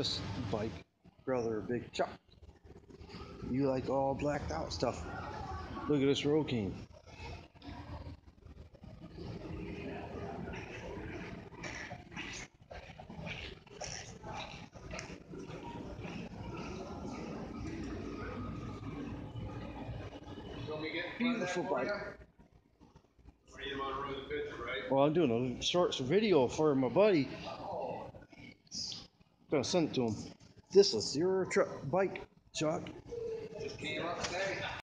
this bike, brother Big Chuck. You like all blacked out stuff. Look at this road king. Beautiful bike. Or you want to run the picture, right? Well, I'm doing a short video for my buddy. Gonna send it to him. This is your truck bike, Chuck. Just came up today.